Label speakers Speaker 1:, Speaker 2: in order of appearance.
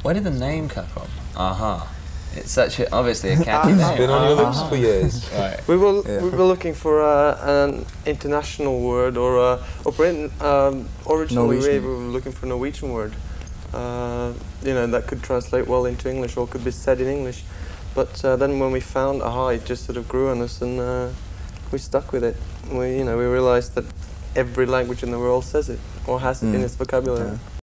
Speaker 1: Where did the name come from? Aha. It's such a, obviously a catchy name.
Speaker 2: It's been on your lips for years.
Speaker 1: Right.
Speaker 3: We were looking for an international word, or originally we were looking for a Norwegian word. You know, that could translate well into English or could be said in English. But then when we found Aha, it just sort of grew on us, and we stuck with it. We realised that every language in the world says it or has it in its vocabulary. Yeah.